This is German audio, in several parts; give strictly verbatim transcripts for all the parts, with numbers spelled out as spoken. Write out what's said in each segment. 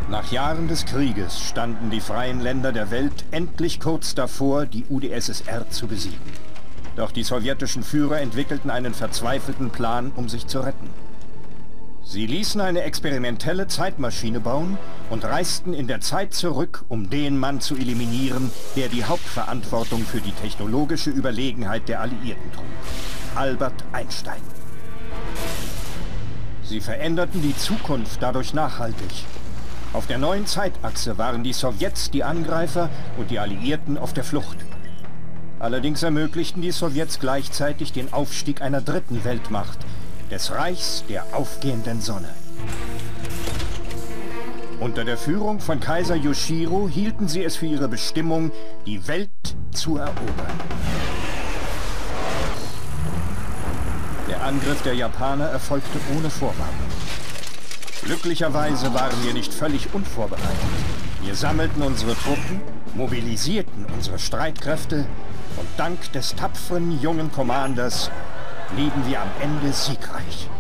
Nach Jahren des Krieges standen die freien Länder der Welt endlich kurz davor, die U d S S R zu besiegen. Doch die sowjetischen Führer entwickelten einen verzweifelten Plan, um sich zu retten. Sie ließen eine experimentelle Zeitmaschine bauen und reisten in der Zeit zurück, um den Mann zu eliminieren, der die Hauptverantwortung für die technologische Überlegenheit der Alliierten trug: Albert Einstein. Sie veränderten die Zukunft dadurch nachhaltig. Auf der neuen Zeitachse waren die Sowjets die Angreifer und die Alliierten auf der Flucht. Allerdings ermöglichten die Sowjets gleichzeitig den Aufstieg einer dritten Weltmacht, des Reichs der aufgehenden Sonne. Unter der Führung von Kaiser Yoshiro hielten sie es für ihre Bestimmung, die Welt zu erobern. Der Angriff der Japaner erfolgte ohne Vorwarnung. Glücklicherweise waren wir nicht völlig unvorbereitet. Wir sammelten unsere Truppen, mobilisierten unsere Streitkräfte und dank des tapferen jungen Commanders blieben wir am Ende siegreich.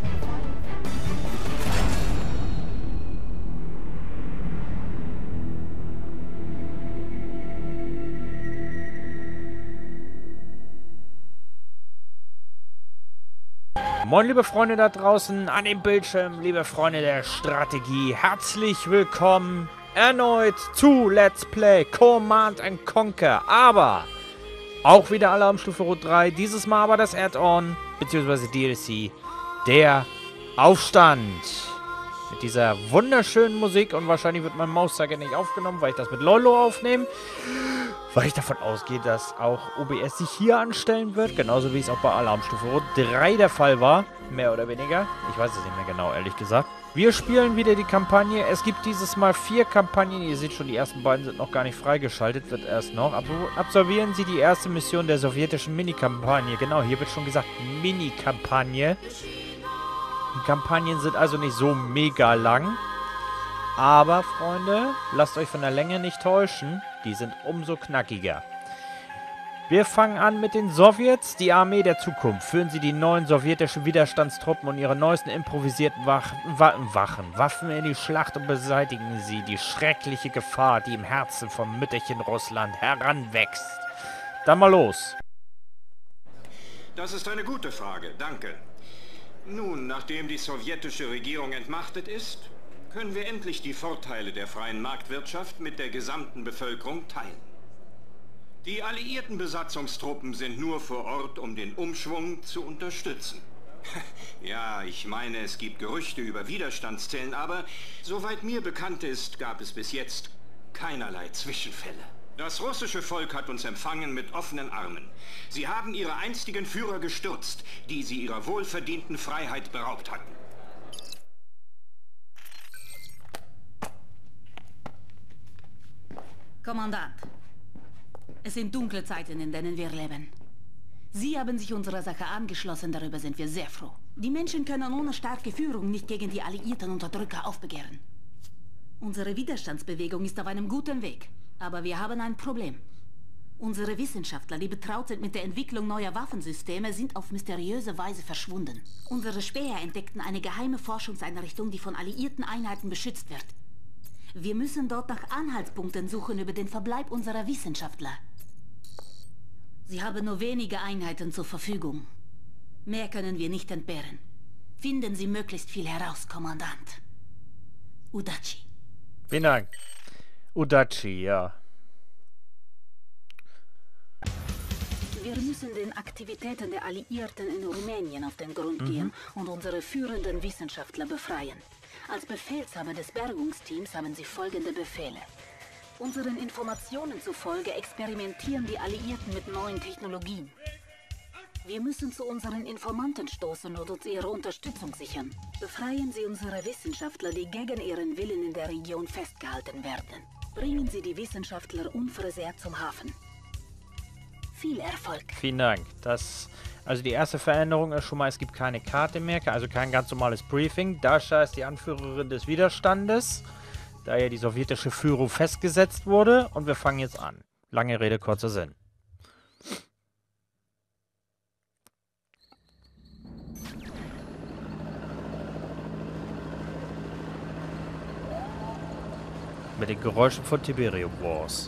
Moin liebe Freunde da draußen an dem Bildschirm, liebe Freunde der Strategie, herzlich willkommen erneut zu Let's Play Command and Conquer, aber auch wieder Alarmstufe Rot drei, dieses Mal aber das Add-on bzw. D L C, der Aufstand. Mit dieser wunderschönen Musik, und wahrscheinlich wird mein Mauszeiger nicht aufgenommen, weil ich das mit Lolo aufnehme. Weil ich davon ausgehe, dass auch O B S sich hier anstellen wird. Genauso wie es auch bei Alarmstufe Rot drei der Fall war. Mehr oder weniger. Ich weiß es nicht mehr genau, ehrlich gesagt. Wir spielen wieder die Kampagne. Es gibt dieses Mal vier Kampagnen. Ihr seht schon, die ersten beiden sind noch gar nicht freigeschaltet. Wird erst noch. Absolvieren Sie die erste Mission der sowjetischen Mini-Kampagne. Genau, hier wird schon gesagt Mini-Kampagne. Die Kampagnen sind also nicht so mega lang. Aber, Freunde, lasst euch von der Länge nicht täuschen. Die sind umso knackiger. Wir fangen an mit den Sowjets, die Armee der Zukunft. Führen Sie die neuen sowjetischen Widerstandstruppen und ihre neuesten improvisierten Wach Wa Wachen, Waffen in die Schlacht und beseitigen Sie die schreckliche Gefahr, die im Herzen vom Mütterchen Russland heranwächst. Dann mal los. Das ist eine gute Frage, danke. Nun, nachdem die sowjetische Regierung entmachtet ist, können wir endlich die Vorteile der freien Marktwirtschaft mit der gesamten Bevölkerung teilen. Die alliierten Besatzungstruppen sind nur vor Ort, um den Umschwung zu unterstützen. Ja, ich meine, es gibt Gerüchte über Widerstandszellen, aber soweit mir bekannt ist, gab es bis jetzt keinerlei Zwischenfälle. Das russische Volk hat uns empfangen mit offenen Armen. Sie haben ihre einstigen Führer gestürzt, die sie ihrer wohlverdienten Freiheit beraubt hatten. Kommandant, es sind dunkle Zeiten, in denen wir leben. Sie haben sich unserer Sache angeschlossen, darüber sind wir sehr froh. Die Menschen können ohne starke Führung nicht gegen die alliierten Unterdrücker aufbegehren. Unsere Widerstandsbewegung ist auf einem guten Weg, aber wir haben ein Problem. Unsere Wissenschaftler, die betraut sind mit der Entwicklung neuer Waffensysteme, sind auf mysteriöse Weise verschwunden. Unsere Späher entdeckten eine geheime Forschungseinrichtung, die von alliierten Einheiten beschützt wird. Wir müssen dort nach Anhaltspunkten suchen über den Verbleib unserer Wissenschaftler. Sie haben nur wenige Einheiten zur Verfügung. Mehr können wir nicht entbehren. Finden Sie möglichst viel heraus, Kommandant. Udachi. Vielen Dank. Udachi, ja. Wir müssen den Aktivitäten der Alliierten in Rumänien auf den Grund mhm. gehen und unsere führenden Wissenschaftler befreien. Als Befehlshaber des Bergungsteams haben Sie folgende Befehle. Unseren Informationen zufolge experimentieren die Alliierten mit neuen Technologien. Wir müssen zu unseren Informanten stoßen und uns ihre Unterstützung sichern. Befreien Sie unsere Wissenschaftler, die gegen ihren Willen in der Region festgehalten werden. Bringen Sie die Wissenschaftler unversehrt zum Hafen. Viel Erfolg. Vielen Dank. Das, also die erste Veränderung ist schon mal, es gibt keine Karte mehr, also kein ganz normales Briefing. Dasha ist die Anführerin des Widerstandes, da ja die sowjetische Führung festgesetzt wurde. Und wir fangen jetzt an. Lange Rede, kurzer Sinn. Mit den Geräuschen von Tiberium Wars.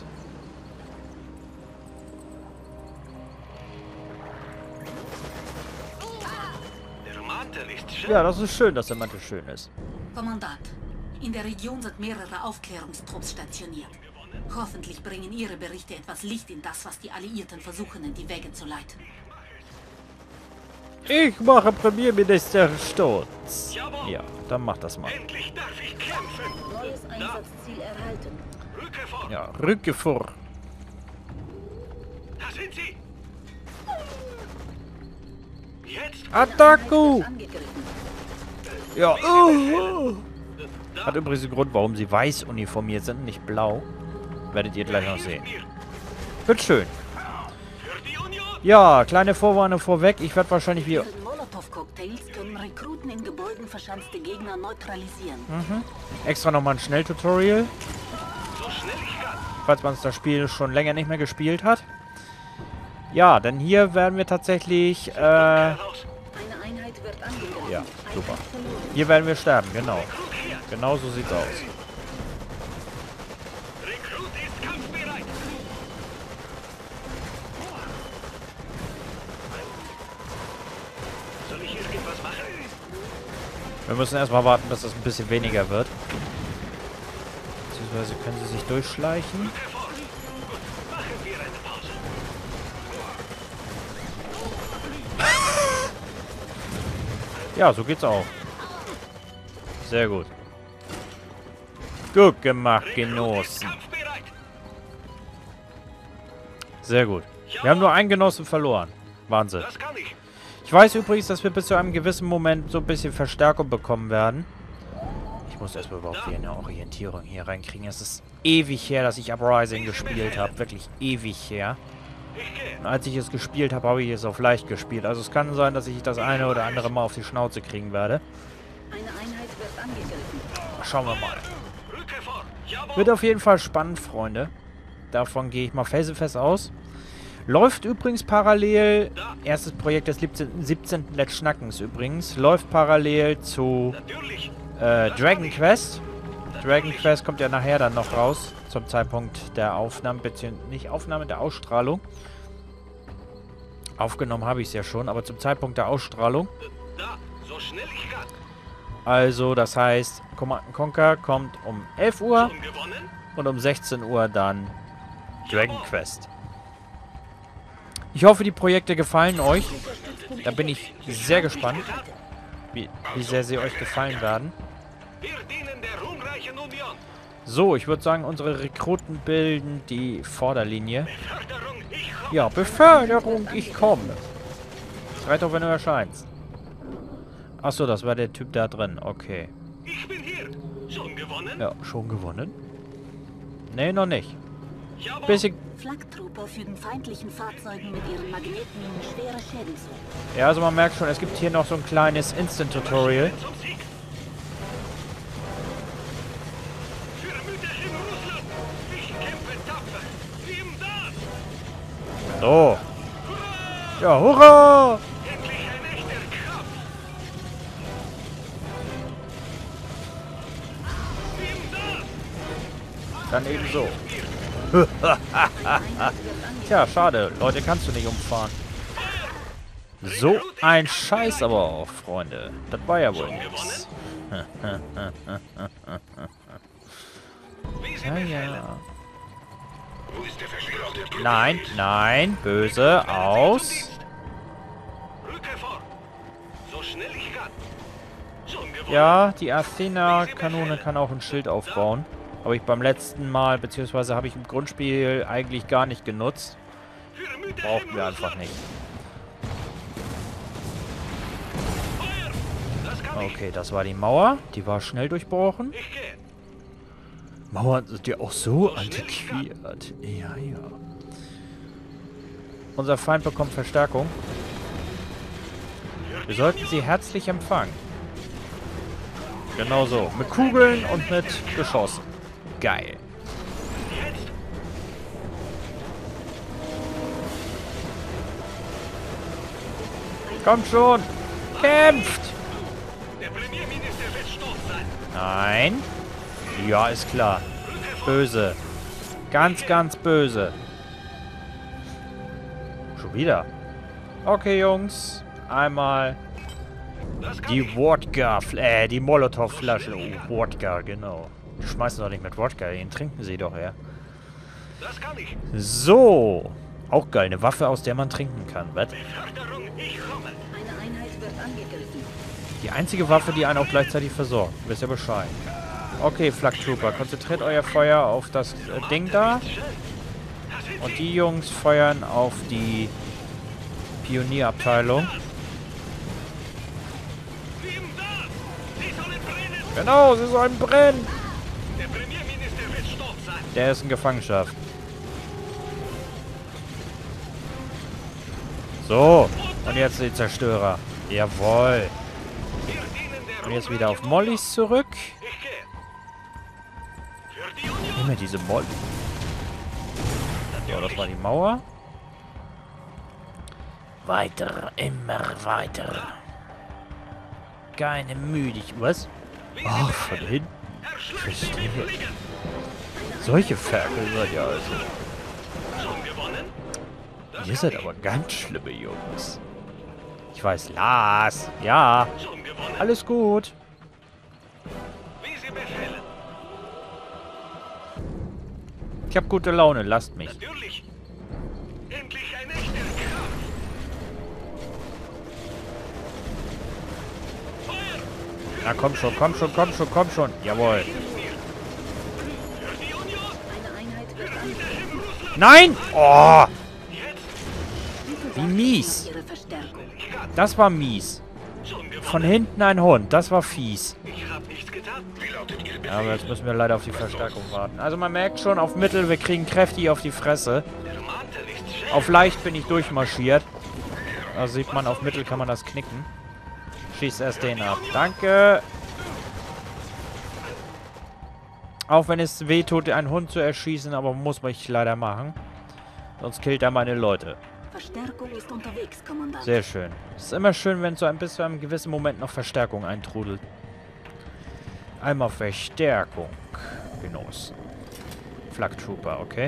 Der Mantel ist schön. Ja, das ist schön, dass der Mantel schön ist. Kommandant, in der Region sind mehrere Aufklärungstrupps stationiert. Hoffentlich bringen Ihre Berichte etwas Licht in das, was die Alliierten versuchen, in die Wege zu leiten. Ich mache Premierminister stolz. Jawohl. Ja, dann mach das mal. Endlich darf ich kämpfen. Neues Einsatzziel erhalten. Rücke vor. Ja, rücke vor. Da sind sie. Jetzt. Attacku! Angegriffen. Ja. Uh. Hat übrigens den Grund, warum sie weiß uniformiert sind, nicht blau. Werdet ihr gleich noch sehen. Wird schön. Für die Union. Ja, kleine Vorwarnung vorweg. Ich werde wahrscheinlich wieder... Mit Molotow-Cocktails können Rekruten in Gebäuden verschanzte Gegner neutralisieren. Mhm. Extra nochmal ein Schnelltutorial. So schnell ich kann. Falls man das Spiel schon länger nicht mehr gespielt hat. Ja, denn hier werden wir tatsächlich... Äh, Raus. Eine Einheit wird angegriffen. ja, super. Einheit verloren. Hier werden wir sterben, genau. Genau so sieht's aus. Rekrut ist kampfbereit. Soll ich irgendwas machen? Wir müssen erstmal warten, bis das ein bisschen weniger wird. Beziehungsweise können sie sich durchschleichen. Rücke vor. Gut, machen wir eine Pause. Ja, so geht's auch. Sehr gut. Gut gemacht, Rekrut ist Genossen. kampfbereit. Sehr gut. Wir haben nur einen Genossen verloren. Wahnsinn. Das kann ich. Ich weiß übrigens, dass wir bis zu einem gewissen Moment so ein bisschen Verstärkung bekommen werden. Ich muss erstmal überhaupt wieder eine Orientierung hier reinkriegen. Es ist ewig her, dass ich Uprising gespielt habe. Wirklich ewig her. Ich gehe. Und als ich es gespielt habe, habe ich es auf leicht gespielt. Also es kann sein, dass ich das eine oder andere Mal auf die Schnauze kriegen werde. Eine Einheit wird angegriffen. Schauen wir mal. Rücke vor. Jawohl. Wird auf jeden Fall spannend, Freunde. Davon gehe ich mal felsenfest aus. Läuft übrigens parallel, erstes Projekt des siebzehnten Let's Schnackens übrigens, läuft parallel zu Natürlich. äh, Dragon Quest. Dragon Quest kommt ja nachher dann noch raus, zum Zeitpunkt der Aufnahme, beziehungsweise nicht Aufnahme, der Ausstrahlung. Aufgenommen habe ich es ja schon, aber zum Zeitpunkt der Ausstrahlung. Da, so schnell ich kann. Also, das heißt, Command and Conquer kommt um elf Uhr Schon gewonnen? und um sechzehn Uhr dann Dragon Quest. Ich hoffe, die Projekte gefallen euch. Da bin ich sehr gespannt, wie, wie sehr sie euch gefallen werden. Wir dienen der ruhmreichen Union. So, ich würde sagen, unsere Rekruten bilden die Vorderlinie. Beförderung, ich komme. Ja, Beförderung, ich komme. Schreit doch, wenn du erscheinst. Achso, das war der Typ da drin. Okay. Ich bin hier. Schon gewonnen? Ja, schon gewonnen? Nee, noch nicht. Jawohl. Bisschen... Flaktrooper fügen feindlichen Fahrzeugen mit ihren Magnetminen schwere Schäden zu. Ja, also man merkt schon, es gibt hier noch so ein kleines Instant-Tutorial. Zum Sieg. Für Mütterchen Russland. Ich kämpfe tapfer. Nimm das. So. Ja, hurra! Endlich ein echter Kampf. Nimm das. Dann eben so. Tja, schade. Leute, kannst du nicht umfahren. So ein Scheiß aber auch, Freunde. Das war ja wohl nichts. Wie Sie Ja, befehlen. ja. Wo ist der verschwörte? Nein, nein. Böse. Aus. Rücke vor. So schnell ich kann. Schon gewonnen. Ja, die Athena-Kanone kann auch ein Schild aufbauen. Habe ich beim letzten Mal, beziehungsweise habe ich im Grundspiel eigentlich gar nicht genutzt. Für Mütterchen Brauchten wir Russland. einfach nicht. Feuer. Das kann ich. Okay, das war die Mauer. Die war schnell durchbrochen. Ich gehe. Mauern sind ja auch so antiquiert. Ja, ja. Unser Feind bekommt Verstärkung. Wir sollten sie herzlich empfangen. Genau so. Mit Kugeln und mit Geschossen. Geil. Jetzt. Kommt schon. Kämpft. Der Premierminister wird stolz sein. Nein. Ja, ist klar. Rücke böse. Ganz, ganz böse. Schon wieder. Okay, Jungs. Einmal die Wodka, äh, die Molotow-Flasche. Oh, Wodka, genau. Die schmeißen doch nicht mit Wodka, den trinken sie doch, ja. So. Auch geil, eine Waffe, aus der man trinken kann, was? Eine Einheit wird angegriffen. Die einzige Waffe, die einen auch gleichzeitig versorgt. Wisst ihr Bescheid. Okay, Flak Trooper, konzentriert euer Feuer auf das äh, Ding da. Und die Jungs feuern auf die Pionierabteilung. Genau, sie sollen brennen. Der ist in Gefangenschaft. So, und jetzt die Zerstörer. Jawohl. Und jetzt wieder auf Mollys zurück. Immer diese Molly. Ja, das war die Mauer. Weiter, immer weiter. Keine Müdigkeit. Was? Ach, von hinten. Ich verstehe. Solche Ferkel seid ihr also. Ihr seid aber ganz schlimme Jungs. Ich weiß, Lars. Ja. Alles gut. Ich hab gute Laune, lasst mich. Natürlich. Endlich ein echter Kraft. Feuer! Na komm schon, komm schon, komm schon, komm schon. Jawohl. Für die Union! Eine Einheit wird angegriffen. Nein! Oh! Wie Wie mies. Ihre Verstärkung. Das war mies. Schon gewonnen. Von hinten ein Hund. Das war fies. Ich hab nichts getan. Wie lautet Ihre Befehl? Ja, aber jetzt müssen wir leider auf die Verstärkung warten. Also man merkt schon, auf Mittel, wir kriegen kräftig auf die Fresse. Der Mantel ist schön. Auf leicht bin ich durchmarschiert. Da sieht man, auf Mittel kann man das knicken. Schießt erst den ab. Danke. Auch wenn es weh tut, einen Hund zu erschießen, aber muss man ich leider machen. Sonst killt er meine Leute. Verstärkung ist unterwegs, Kommandant. Sehr schön. Es ist immer schön, wenn so ein bis zu einem gewissen Moment noch Verstärkung eintrudelt. Einmal Verstärkung genossen. Flak Trooper, okay.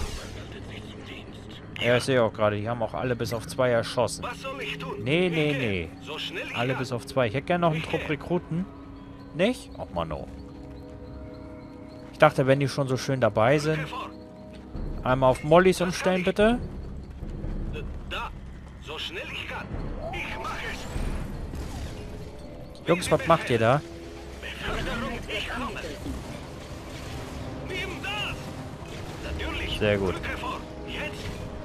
Ja, ich sehe auch gerade, die haben auch alle bis auf zwei erschossen. Was soll ich tun? Nee, nee, nee. So schnell ich Alle kann. bis auf zwei. Ich hätte gerne noch einen Trupp Rekruten. Nicht? Och, Mano. Ich dachte, wenn die schon so schön dabei sind. Hervor. Einmal auf Mollys umstellen, bitte. Da. So schnell ich kann. Ich mache es. Jungs, was macht ihr da? Ich komme. Nimm das. Natürlich. Sehr gut. Rück hervor. Jetzt.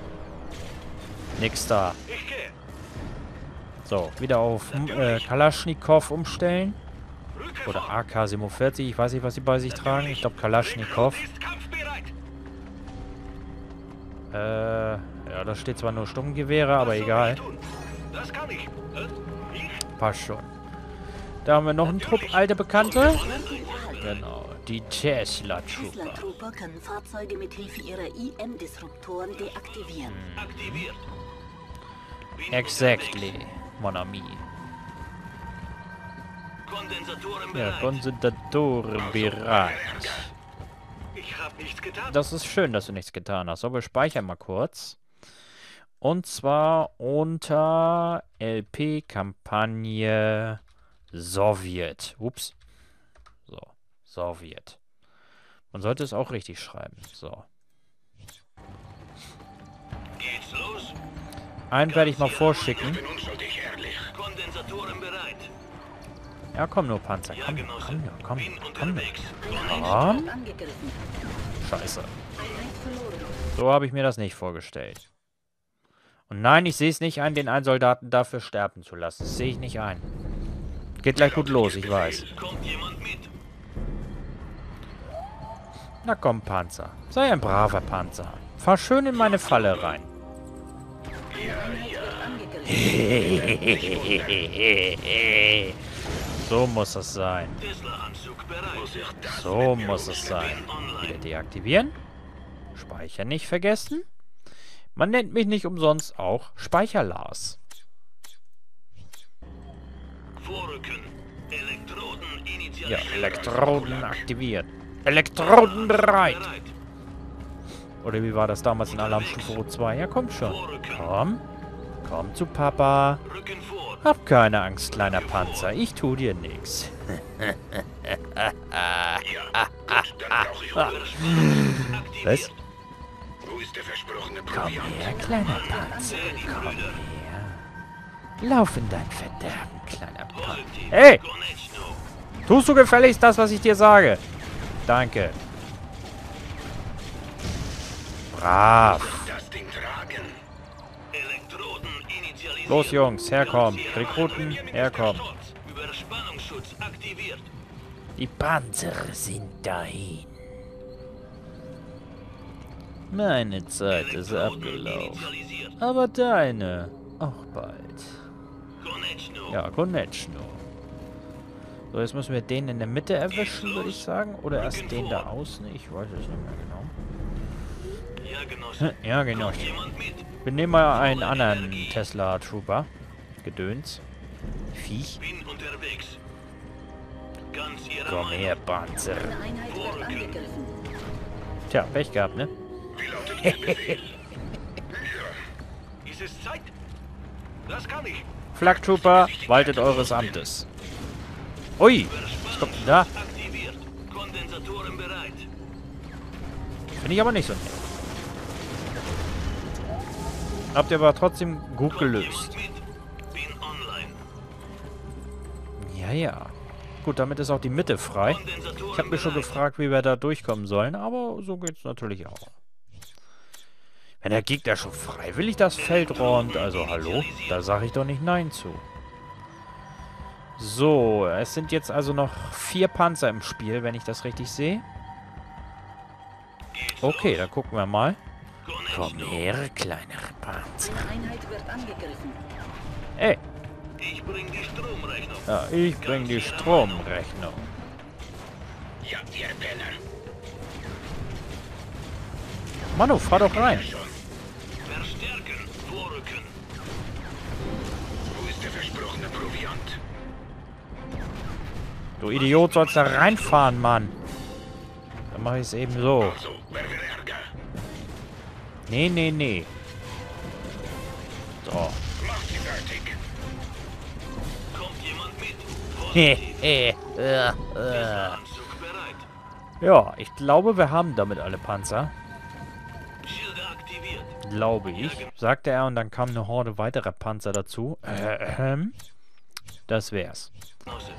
Nix da. Ich gehe. So, wieder auf äh, Kalaschnikow umstellen. Rück hervor. Oder A K siebenundvierzig. Ich weiß nicht, was sie bei sich tragen. Ich glaube Kalaschnikow. Ist kampfbereit. Äh, ja, da steht zwar nur Sturmgewehre, aber Was soll egal. ich tun? Das kann ich. Äh, Ich? Passt schon. Da haben wir noch einen Trupp, alte Bekannte. Genau, die Tesla Tesla Trooper. Trooper können Fahrzeuge mit Hilfe ihrer I M-Disruptoren deaktivieren. Aktiviert. Bin Exactly, mon ami. unterwegs. Kondensatoren Ja, bereit. Kondensatoren bereit. Ich hab nichts getan. Das ist schön, dass du nichts getan hast. So, wir speichern mal kurz. Und zwar unter L P-Kampagne Sowjet. Ups. So, Sowjet. Man sollte es auch richtig schreiben. So. Geht's los? Einen werde ich mal vorschicken. Bin unschuldig, ehrlich. Kondensatoren bereit. Ja, komm nur, Panzer. Ja, Komm, Genosse. komm nur, komm, Bin komm nur. unterwegs. Komm. Wird angegriffen. Scheiße. Einheit verloren. So habe ich mir das nicht vorgestellt. Und nein, ich sehe es nicht ein, den einen Soldaten dafür sterben zu lassen. Das sehe ich nicht ein. Geht gleich gut los, ich weiß. Kommt jemand mit? Na komm, Panzer. Sei ein braver Panzer. Fahr schön in meine Falle rein. So muss es sein. Tesla-Anzug bereit. Muss ich das So mit muss es sein. Bin online. Wieder deaktivieren. Speicher nicht vergessen. Man nennt mich nicht umsonst auch Speicherlars. Vorrücken. Elektroden initial. Ja, Elektroden aktiviert. Elektroden bereit. Oder wie war das damals in Alarmstufe Rot zwei? Ja, komm schon. Komm. Komm zu Papa. Rücken vor. Hab keine Angst, kleiner Panzer. Ich tu dir nix. Was? Wo ist der versprochene Komm Proviant? her, kleiner Panzer. Komm her. Lauf in dein Verderben, kleiner Panzer. Positiv. Hey! Konechno. Tust du gefälligst das, was ich dir sage? Danke. Brav. Das Ding tragen. Elektroden initialisiert. Los, Jungs, herkommen. Rekruten, herkommen. Überspannungsschutz aktiviert. Die Panzer sind dahin. Meine Zeit ist Elektroden abgelaufen. initialisiert. Aber deine auch bald. Konechno. Ja, Konechno. So, jetzt müssen wir den in der Mitte erwischen, würde ich sagen. Oder erst den da außen. Ich weiß es nicht mehr genau. Ja, Genosse. Ja, genau. Kommt jemand mit? Wir nehmen mal einen anderen Tesla Trooper. Gedöns. Viech. Bin unterwegs. Ganz Ihrer Komm Meinung. her, Panzer. Eine Einheit wird angegriffen. Tja, Pech gehabt, ne? Wie lautet Ihr Befehl? Ist es Zeit? Das kann ich. Flak Trooper, waltet eures Amtes. Ui, was kommt denn da? Aktiviert. Kondensatoren bereit. Finde ich aber nicht so nett. Habt ihr aber trotzdem gut gelöst. Jemand mit? Bin online. Ja, ja. Gut, damit ist auch die Mitte frei. Kondensatoren Ich habe mich schon bereit. gefragt, wie wir da durchkommen sollen, aber so geht's natürlich auch. Wenn der Gegner schon freiwillig das Feld räumt, also hallo, da sage ich doch nicht Nein zu. So, es sind jetzt also noch vier Panzer im Spiel, wenn ich das richtig sehe. Geht's Okay, los? dann gucken wir mal. Komm Konechno. her, kleiner Panzer. Eine Einheit wird angegriffen. Ey, Ich bring die Stromrechnung. ja, ich bring die Stromrechnung. Ja, ihr Penner. Manu, fahr doch rein. Verstärken. Vorrücken. Wo ist der versprochene Proviant? Du Idiot, sollst da reinfahren, Mann. Dann mache ich es eben so. Also, wer will Ärger? Nee, nee, nee. So. Macht sie fertig. Kommt jemand mit? Hehe. Positiv. äh, äh. Anzug bereit. Ja, ich glaube, wir haben damit alle Panzer. Schilde aktiviert. Glaube ich. Sagte er und dann kam eine Horde weiterer Panzer dazu. Äh, ähm. Das wär's. Genosse.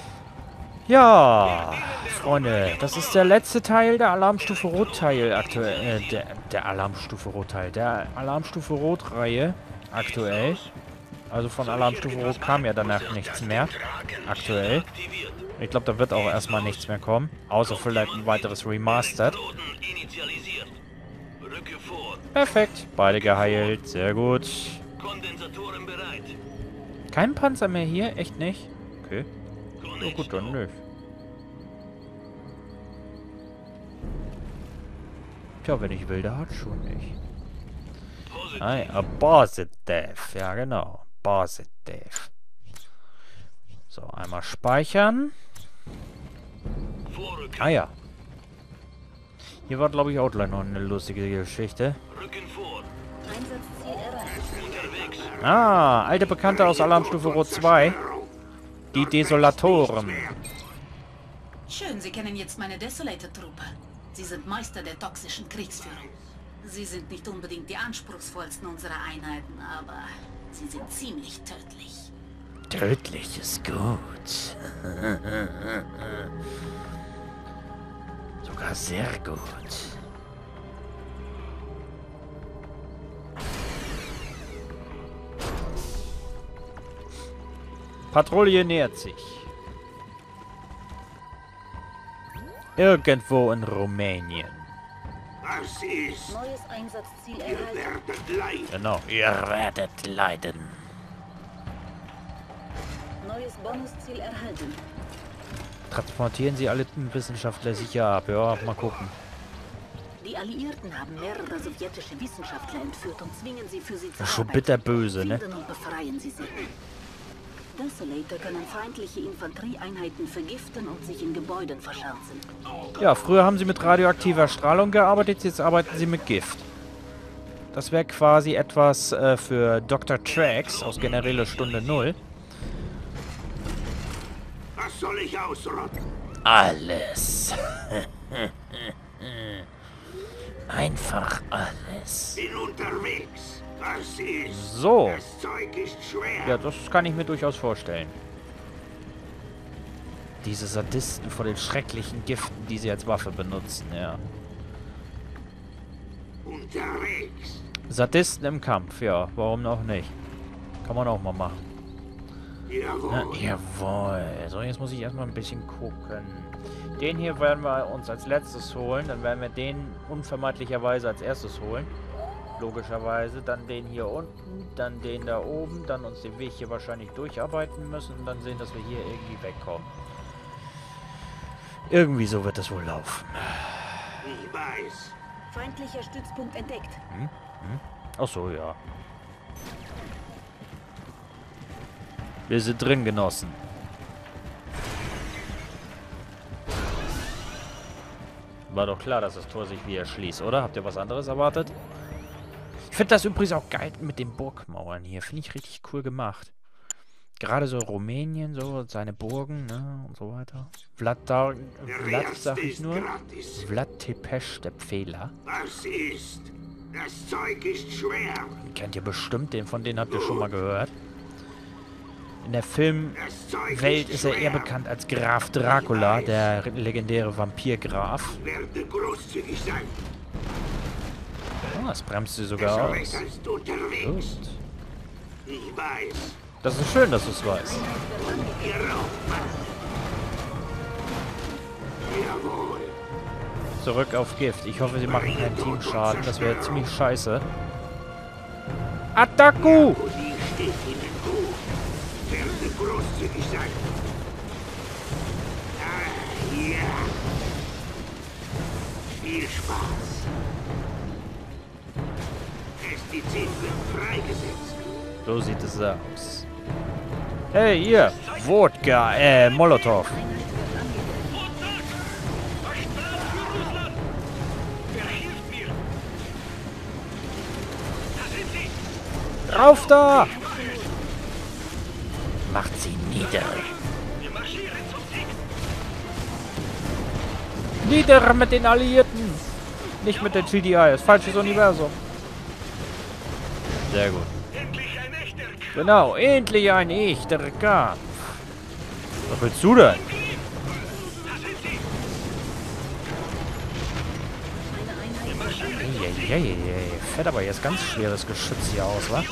Ja, Freunde, das ist der letzte Teil der Alarmstufe Rot-Teil aktuell. Äh, der, der Alarmstufe Rot-Teil. Der Alarmstufe Rot-Reihe aktuell. Also von Alarmstufe Rot kam ja danach nichts mehr. Aktuell. Aktiviert. Ich glaube, da wird auch erstmal nichts mehr kommen. Außer vielleicht ein weiteres Remastered. Elektroden initialisiert. Rücke vor. Perfekt. Beide geheilt. Sehr gut. Kondensatoren bereit. Kein Panzer mehr hier? Echt nicht? Okay. Ja, Konechno. gut, dann nicht. Tja, wenn ich will, der hat schon nicht. Positiv. Ah ja, Positive. Ja, genau. Positive. So, einmal speichern. Vorrücken. Ah ja. Hier war, glaube ich, auch gleich noch eine lustige Geschichte. Rücken vor. Einsatzziel erreicht. Unterwegs. Ah, alte Bekannte aus Alarmstufe Rot zwei. Die Desolatoren. Schön, Sie kennen jetzt meine Desolator-Truppe. Sie sind Meister der toxischen Kriegsführung. Sie sind nicht unbedingt die anspruchsvollsten unserer Einheiten, aber sie sind ziemlich tödlich. Tödlich ist gut. Sogar sehr gut. Patrouille nähert sich. Irgendwo in Rumänien. Was ist? Neues Einsatzziel erhalten. Werdet leid. Genau. Ihr werdet leiden. Neues Bonusziel erhalten. Transportieren Sie alle Wissenschaftler sicher ab. Ja, mal gucken. Die Alliierten haben mehrere sowjetische Wissenschaftler entführt und zwingen sie für sie zu Das ist schon arbeiten. bitterböse, ne? Finden und befreien sie sie. Desolator können feindliche Infanterieeinheiten vergiften und sich in Gebäuden verschanzen. Ja, früher haben sie mit radioaktiver Strahlung gearbeitet, jetzt arbeiten sie mit Gift. Das wäre quasi etwas äh, für Doktor Trax aus Generäle Stunde Null. Was soll ich ausrotten? Alles. Einfach alles. Bin unterwegs. Was ist? So. Das Zeug ist schwer. Ja, das kann ich mir durchaus vorstellen. Diese Sadisten vor den schrecklichen Giften, die sie als Waffe benutzen, ja. Unterwegs. Sadisten im Kampf, ja, warum auch nicht? Kann man auch mal machen. Jawohl. Na, jawohl. So, jetzt muss ich erstmal ein bisschen gucken. Den hier werden wir uns als letztes holen. Dann werden wir den unvermeidlicherweise als erstes holen. Logischerweise. Dann den hier unten. Dann den da oben. Dann uns den Weg hier wahrscheinlich durcharbeiten müssen. Und dann sehen, dass wir hier irgendwie wegkommen. Irgendwie so wird es wohl laufen. Ich weiß. Feindlicher Stützpunkt entdeckt. Hm? Hm? Ach so, ja. Wir sind drin, Genossen. War doch klar, dass das Tor sich wieder schließt, oder? Habt ihr was anderes erwartet? Ich finde das übrigens auch geil mit den Burgmauern hier. Finde ich richtig cool gemacht. Gerade so Rumänien, so seine Burgen, ne, und so weiter. Vlad, da, Vlad sag ich nur. Vlad Tepes, der Pfähler. Was ist? Das Zeug ist schwer. Den kennt ihr bestimmt, den von denen habt ihr schon mal gehört. In der Filmwelt ist er eher bekannt als Graf Dracula, der legendäre Vampirgraf. Werde großzügig sein. Oh, das bremst sie sogar aus. Ist unterwegs. Gut. Ich weiß. Das ist schön, dass du es weißt. Ihr Rauf. Jawohl. Zurück auf Gift. Ich hoffe, sie machen keinen Teamschaden. Das wäre ziemlich scheiße. Attacku! Die steht Ihnen gut. Werde großzügig sein. Ah, ja. Viel Spaß. Pestizid wird freigesetzt. So sieht es aus. Hey, ihr! Wodka, äh, Molotow. Rauf da! Macht sie nieder. Nieder mit den Alliierten! Nicht mit den G D I, das falsches Universum. Sehr gut. Genau, endlich ein echter Kampf. Was willst du denn? Eieiei, fährt aber jetzt ganz schweres Geschütz hier aus, wa?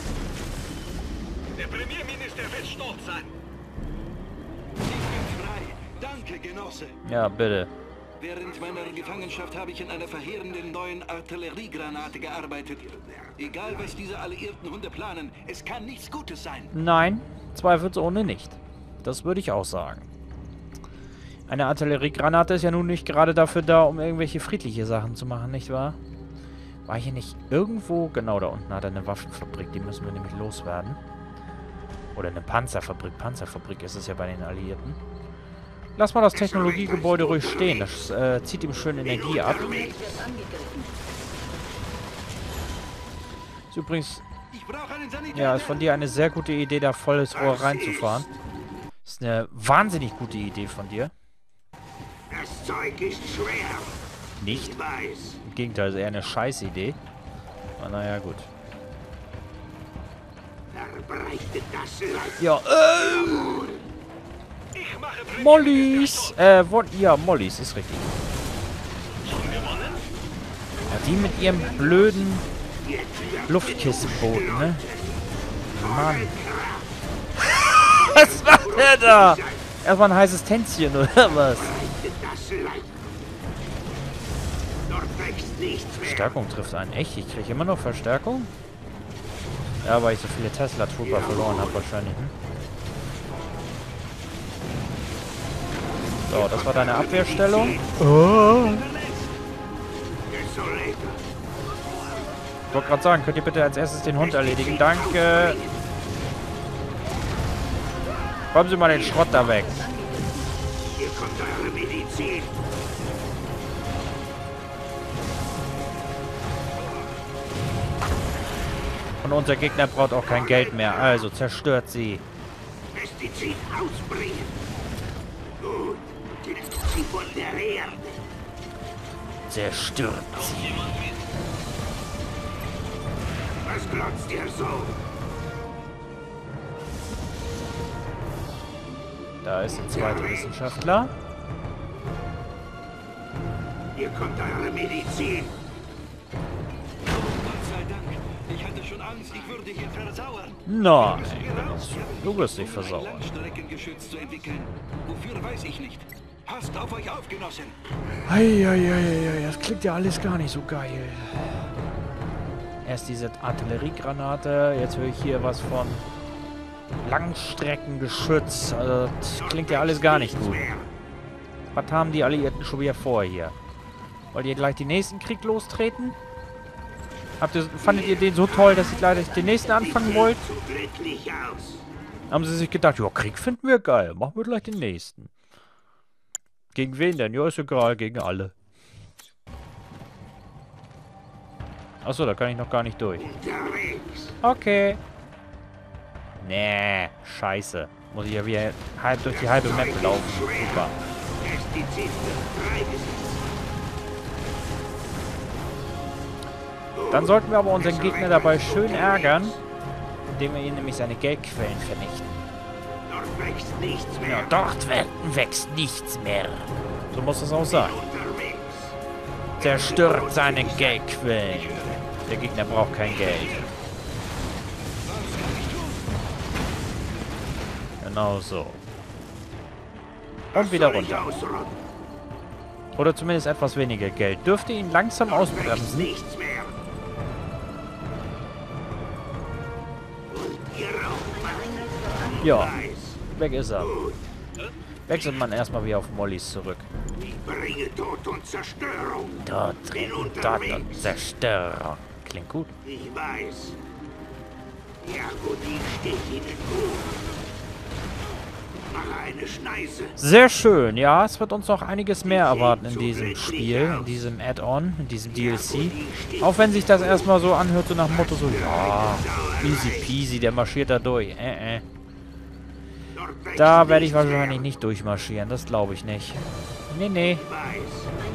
Der Premierminister wird stolz sein. Ich bin frei. Danke, Genosse. Ja, bitte. Während meiner Gefangenschaft habe ich in einer verheerenden neuen Artilleriegranate gearbeitet. Egal, was diese alliierten Hunde planen, es kann nichts Gutes sein. Nein, zweifelsohne nicht. Das würde ich auch sagen. Eine Artilleriegranate ist ja nun nicht gerade dafür da, um irgendwelche friedliche Sachen zu machen, nicht wahr? War hier nicht irgendwo... Genau, da unten hat er eine Waffenfabrik, die müssen wir nämlich loswerden. Oder eine Panzerfabrik. Panzerfabrik ist es ja bei den Alliierten. Lass mal das Technologiegebäude ruhig stehen. Das äh, zieht ihm schön Energie ab. Ist übrigens... Ja, ist von dir eine sehr gute Idee, da volles Rohr reinzufahren. Ist eine wahnsinnig gute Idee von dir. Das Zeug ist schwer. Nicht? Ich weiß. Im Gegenteil, ist eher eine Scheißidee. Aber naja, gut. Verbreitet das Leid. Ja, äh... Mollys! Äh, wo, ja, Mollys, ist richtig. Ja, die mit ihrem blöden Luftkissenbooten, ne? Mann. Was macht der da? Erstmal ein heißes Tänzchen, oder was? Verstärkung trifft einen. Echt? Ich kriege immer noch Verstärkung? Ja, weil ich so viele Tesla-Trooper verloren habe wahrscheinlich, hm? So, das war deine Abwehrstellung. Oh. Ich wollte gerade sagen, könnt ihr bitte als erstes den Hund erledigen? Danke. Räumen Sie mal den Schrott da weg. Hier kommt eure Medizin. Und unser Gegner braucht auch kein Geld mehr. Also zerstört sie. Pestizid ausbringen. Gut, tilgt sie von der Erde. Zerstört sie. Was glotzt ihr so? Da ist der zweite Wissenschaftler. Hier kommt eure Medizin. Gott sei Dank. Ich hatte schon Angst, ich würde hier versauern. Nein, Raus. du wirst nicht Um ein versauern. Langstreckengeschütz zu entwickeln. Wofür weiß ich nicht. Passt auf euch auf, Genossen. Eieieiei, das klingt ja alles gar nicht so geil. Erst diese Artilleriegranate, jetzt höre ich hier was von Langstreckengeschütz. Also das klingt ja alles gar nicht gut. Was haben die Alliierten schon wieder vor hier? Wollt ihr gleich den nächsten Krieg lostreten? Habt ihr, fandet ihr den so toll, dass ihr gleich den nächsten anfangen wollt? So glücklich aus. Haben sie sich gedacht, ja, Krieg finden wir geil. Machen wir gleich den nächsten. Gegen wen denn? Ja, ist egal, gegen alle. Achso, da kann ich noch gar nicht durch. Unterwegs. Okay. Nee, scheiße. Muss ich ja wieder halb durch die halbe Map laufen. Super. Pestizid wird freigesetzt. Dann sollten wir aber unseren Gegner dabei schön ärgern, indem wir ihn nämlich seine Geldquellen vernichten. Dort wächst nichts mehr. Ja, dort wächst nichts mehr. So muss es auch sein. Unterwegs. Zerstört seine Geldquellen. Der Gegner braucht kein Geld. Genau so. Und wieder runter. Ausrotten. Oder zumindest etwas weniger Geld. Dürfte ihn langsam Wächst ausbremsen. nichts mehr. Und ihr raucht Ja, Weiß. weg ist er. Wechselt man erstmal wieder auf Mollys zurück. Ich bringe Tod und Zerstörung. Dort Bin drin, dort unterwegs. und Zerstörung. Klingt gut. Ich weiß. Jagodin steht Ihnen gut. Mache eine Schneise. Sehr schön. Ja, es wird uns noch einiges mehr erwarten in diesem Spiel, in diesem Add-on, in diesem D L C. Auch wenn sich das erstmal so anhört, so nach dem Motto so, ja, easy peasy, der marschiert da durch. Äh, äh. Dort wächst Da werde ich nichts wahrscheinlich mehr. nicht durchmarschieren, das glaube ich nicht. Nee, nee. Ich weiß.